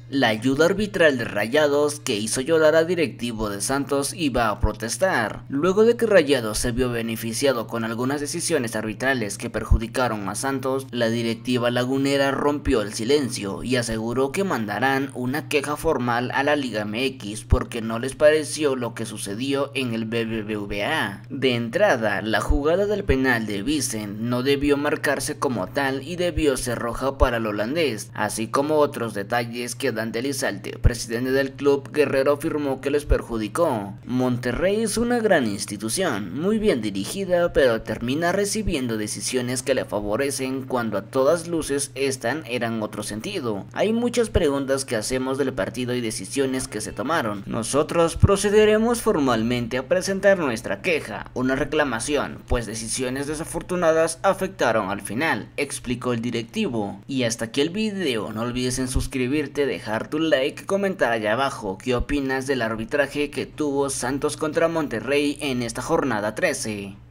La ayuda arbitral de Rayados que hizo llorar a directivo de Santos iba a protestar, luego de que Rayados se vio beneficiado con algunas decisiones arbitrales que perjudicaron a Santos. La directiva lagunera rompió el silencio y aseguró que mandarán una queja formal a la Liga MX porque no les pareció lo que sucedió en el BBVA. De entrada, la jugada del penal de Vicent no debió marcarse como tal y debió ser roja para el holandés, así como otros detalles que Dante Elizalde, presidente del club guerrero, afirmó que les perjudicó. Monterrey es una gran institución, muy bien dirigida, pero termina recibiendo decisiones que le favorecen cuando a todas luces eran otro sentido. Hay muchas preguntas que hacemos del partido y decisiones que se tomaron. Nosotros procederemos formalmente a presentar nuestra queja, una reclamación, pues decisiones desafortunadas afectaron al final, explicó el directivo. Y hasta aquí el video, no olvides en suscribirte, dejar tu like, comentar allá abajo qué opinas del arbitraje que tuvo Santos contra Monterrey en esta jornada 13.